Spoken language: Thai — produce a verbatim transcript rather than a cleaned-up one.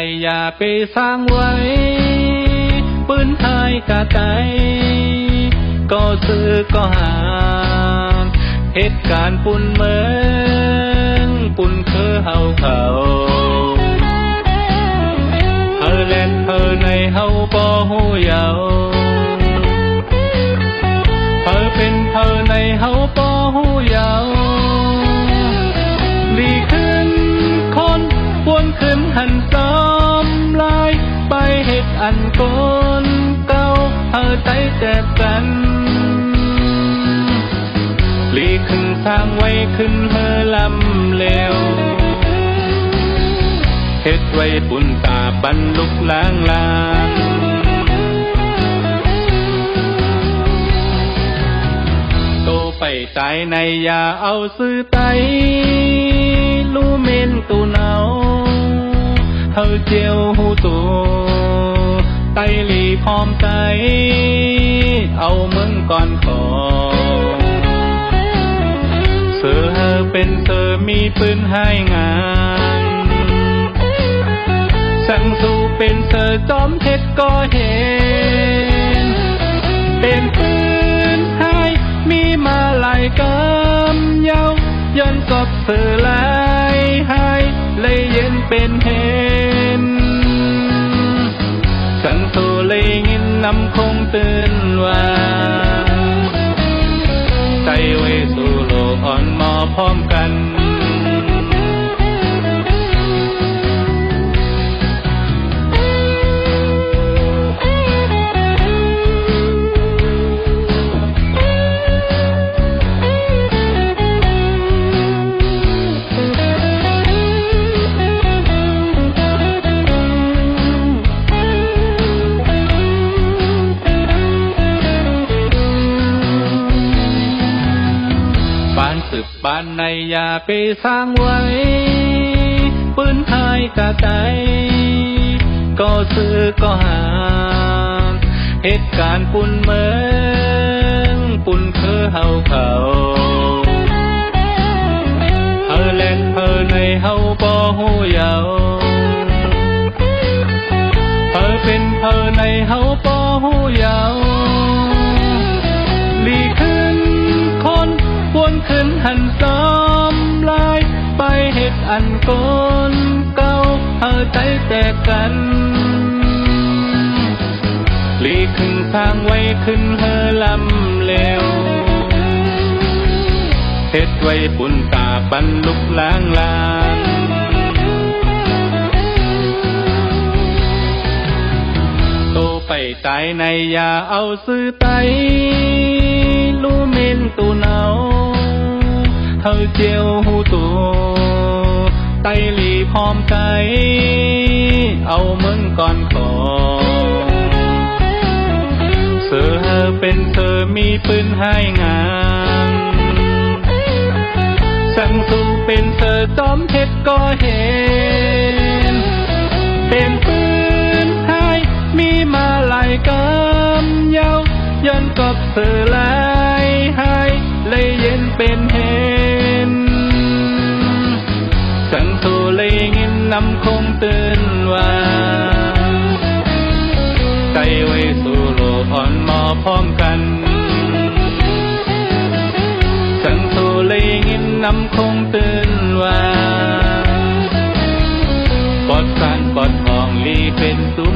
อย่าไปสร้างไว้ปืนไทยกะไตก็ซื้อก็หาเหตุการณ์ปุ่นเมืองปุ่นคือเฮาเขาเฮาแลนเฮาในเฮาบ่ฮู้เยาเฮาเป็นเฮาในเฮาบ่ฮู้เยาลีขึ้นคนวนขึ้นหันซ้อมลายไปเฮ็ดอันกนเก่าเฮาไต้แตกกันลีขึ้นทางไว้ขึ้นเฮอลำเลวเฮ็ดไว้ปุ่นตาปันลุกล้างลางโตไปตายในอย่าเอาซื้อไตลู่เมนตูเนาเฮาเจียวหูตูไตลีพร้อมไตเอามึงก่อนขอเสือเป็นเสือมีปืนให้งานสั่งสู้เป็นเสือจอมเท็จก็เห็นเป็นปืนให้มีมาหลายกำยาวย้อนกอบเสือลายให้เลยเย็นเป็นเห็นสั่งสู้เลยยินนำคงตื่นว่าใจไว้สู่โลกอ่อนมอพร้อมกันบ้านในอย่าไปสร้างไว้ปืนไทยกะไตก็ซื้อก็หาเหตุการณ์ปุ่นเมืองปุ่นคือเฮาเขาเฮาแลนเฮาในเฮาบ่ฮู้เยาเฮาเป็นเฮาในเฮาบ่ฮู้เยาลีขึ้นคนวนขึ้นหันซ้อมลายไปเฮ็ดอันกนเก่าเฮาไต้แตกกันลีขึ้นทางไว้ขึ้นเฮอลำเลวเฮ็ดไว้ปุ่นตาปันลุกล้างลางโตไปตายในอย่าเอาซื้อไตลู่เมนตูเนาเฮาเจียวหูตูไตลีพร้อมไตเอามึงก่อนขอเสือเป็นเสือมีปืนให้งานสั่งสู้เป็นเสือจอมเท็จก็เห็นเป็นปืนให้มีมาหลายกำยาวย้อนกอบเสือลายให้เลยเย็นเป็นเห็นสั่งสู้เลยยินนำคงตื่นว่าใจไว้สู่โลกอ่อนมอพร้อมกันสั่งสู้เลยยินนำคงตื่นว่าปอดสานปอดทองลีเป็นสุ